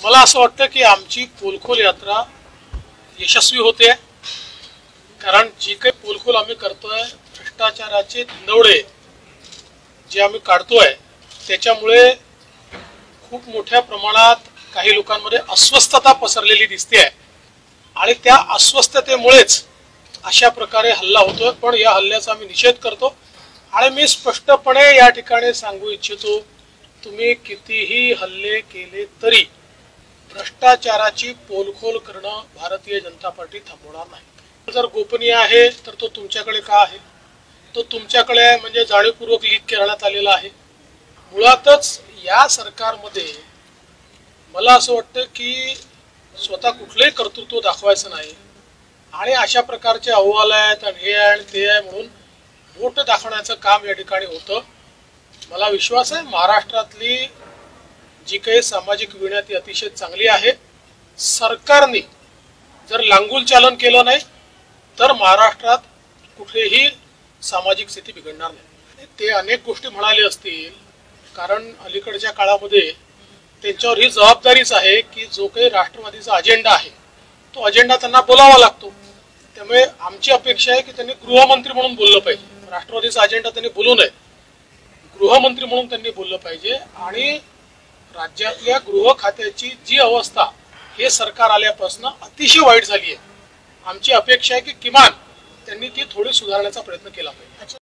मला असं वाटतं की आमची पोलखोल यात्रा यशस्वी होते, कारण जी काही पोलखोल आम्ही करतोय, भ्रष्टाचाराचे धिंदवडे जे आम्ही काढतोय, त्याच्यामुळे खूप मोठ्या प्रमाणात काही लोकांमध्ये अस्वस्थता पसरलेली दिसते आणि त्या अस्वस्थतेमुळेच अशा प्रकारे हल्ला होतोय। पण या हल्ल्याचा आम्ही निषेध करतो आणि मी स्पष्टपणे या ठिकाणी सांगू इच्छितो, तुम्ही कितीही हल्ले केले तरी भ्रष्टाचाराची पोलखोल करणं भारतीय जनता पार्टी थांबवणार नाही। जर गोपनीय आहे तर तो तुमच्याकडे का आहे? तो तुमच्याकडे आहे म्हणजे जाणीवपूर्वक लीक करण्यात आलेला आहे। मुळातच या सरकारमध्ये मला असं वाटतं की स्वतः कुठलेही कर्तृत्व दाखवायचं नाही आणि अशा प्रकारचे अहवाल आहेत आणि हे आहे ते आहे म्हणून वोट दाखवण्याचं काम या ठिकाणी होतं। मला विश्वास आहे महाराष्ट्रातली जी काही सामाजिक विनंती अतिशय चांगली आहे। सरकारने जर लांगुल चालन केलं नाही तर महाराष्ट्रात कुठेही सामाजिक स्थिती बिघडणार नाही। ते अनेक गोष्टी म्हणाले असतील, कारण अलीकडच्या काळामध्ये त्यांच्यावर ही जबाबदारीच आहे की जो काही राष्ट्रवादीचा अजेंडा आहे तो अजेंडा त्यांना बोलावा लागतो। त्यामुळे आमची अपेक्षा आहे की त्यांनी गृहमंत्री म्हणून बोललं पाहिजे। राष्ट्रवादीचा अजेंडा त्यांनी बोलू नये, गृहमंत्री म्हणून त्यांनी बोललं पाहिजे। आणि राज्यातल्या गृह खात्याची जी अवस्था हे सरकार आल्यापासून अतिशय वाईट झाली आहे, आमची अपेक्षा आहे की किमान त्यांनी ती थोडी सुधारण्याचा प्रयत्न केला पाहिजे।